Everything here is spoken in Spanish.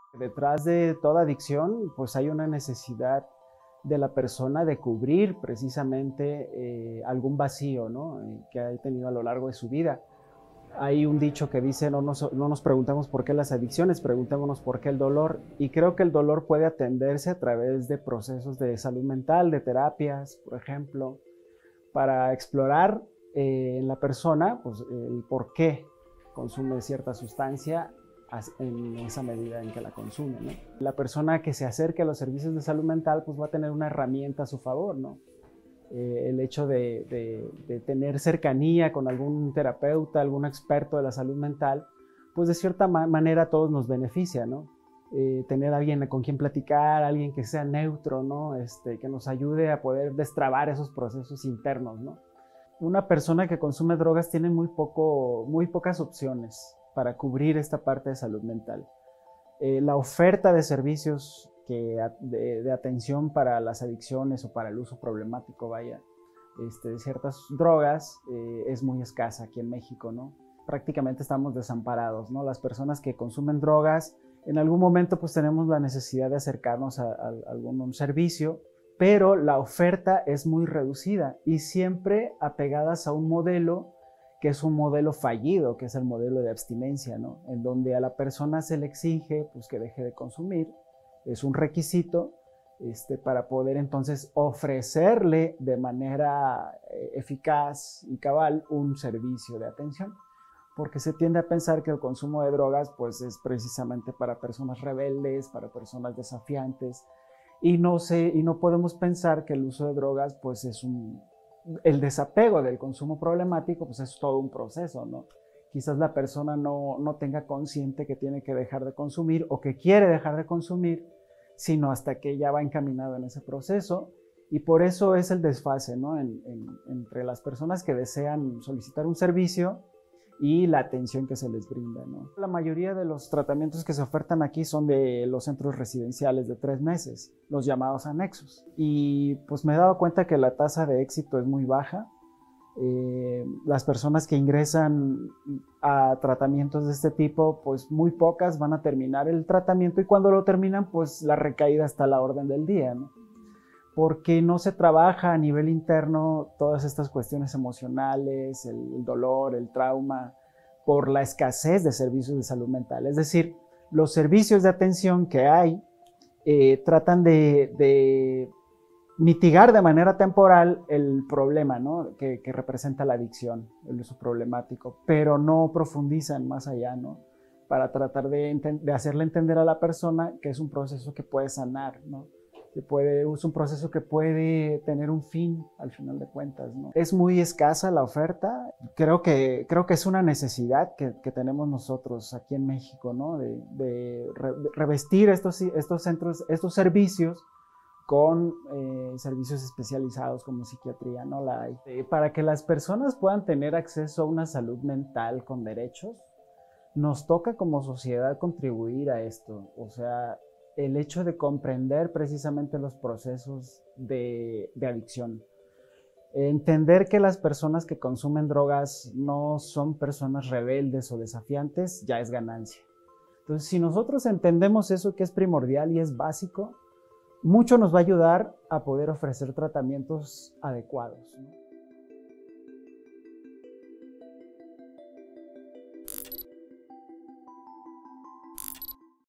Detrás de toda adicción, pues hay una necesidad de la persona de cubrir precisamente algún vacío, ¿no? Que ha tenido a lo largo de su vida. Hay un dicho que dice, no nos preguntemos por qué las adicciones, preguntémonos por qué el dolor. Y creo que el dolor puede atenderse a través de procesos de salud mental, de terapias, por ejemplo, para explorar en la persona pues, el por qué consume cierta sustancia en esa medida en que la consume, ¿no? La persona que se acerque a los servicios de salud mental pues va a tener una herramienta a su favor, ¿no? El hecho de tener cercanía con algún terapeuta, algún experto de la salud mental, pues de cierta manera a todos nos beneficia, ¿no? Tener a alguien con quien platicar, alguien que sea neutro, ¿no? Que nos ayude a poder destrabar esos procesos internos, ¿no? Una persona que consume drogas tiene muy pocas opciones para cubrir esta parte de salud mental. La oferta de servicios de atención para las adicciones o para el uso problemático, vaya, de ciertas drogas es muy escasa aquí en México, ¿no? Prácticamente estamos desamparados, ¿no? Las personas que consumen drogas, en algún momento pues tenemos la necesidad de acercarnos a algún servicio, pero la oferta es muy reducida y siempre apegadas a un modelo que es un modelo fallido, que es el modelo de abstinencia, ¿no? En donde a la persona se le exige pues, que deje de consumir, es un requisito para poder entonces ofrecerle de manera eficaz y cabal un servicio de atención. Porque se tiende a pensar que el consumo de drogas pues, es precisamente para personas rebeldes, para personas desafiantes, y no podemos pensar que el uso de drogas pues, es el desapego del consumo problemático, pues es todo un proceso, ¿no? Quizás la persona no tenga consciente que tiene que dejar de consumir o que quiere dejar de consumir, sino hasta que ya va encaminado en ese proceso. Y por eso es el desfase, ¿no? Entre las personas que desean solicitar un servicio y la atención que se les brinda, ¿no? La mayoría de los tratamientos que se ofertan aquí son de los centros residenciales de 3 meses, los llamados anexos. Y pues me he dado cuenta que la tasa de éxito es muy baja. Las personas que ingresan a tratamientos de este tipo, pues muy pocas van a terminar el tratamiento y cuando lo terminan, pues la recaída está a la orden del día, ¿no? Porque no se trabaja a nivel interno todas estas cuestiones emocionales, el dolor, el trauma, por la escasez de servicios de salud mental. Es decir, los servicios de atención que hay tratan de mitigar de manera temporal el problema, ¿no? que representa la adicción, el uso problemático, pero no profundizan más allá, ¿no? Para tratar de hacerle entender a la persona que es un proceso que puede sanar, ¿no? Es un proceso que puede tener un fin al final de cuentas, ¿no? Es muy escasa la oferta. Creo que es una necesidad que tenemos nosotros aquí en México, ¿no? De revestir estos centros, estos servicios con servicios especializados como psiquiatría, no la hay. Para que las personas puedan tener acceso a una salud mental con derechos, nos toca como sociedad contribuir a esto. O sea, el hecho de comprender precisamente los procesos de adicción. Entender que las personas que consumen drogas no son personas rebeldes o desafiantes, ya es ganancia. Entonces, si nosotros entendemos eso que es primordial y es básico, mucho nos va a ayudar a poder ofrecer tratamientos adecuados, ¿no?